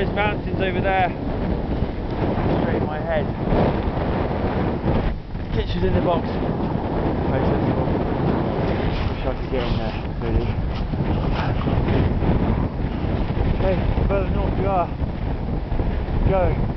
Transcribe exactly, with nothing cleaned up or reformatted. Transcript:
those mountains over there. Straight in my head. Kitchen's in the box. Very sensible. Wish I could get in there, really. Okay, the further north we are going.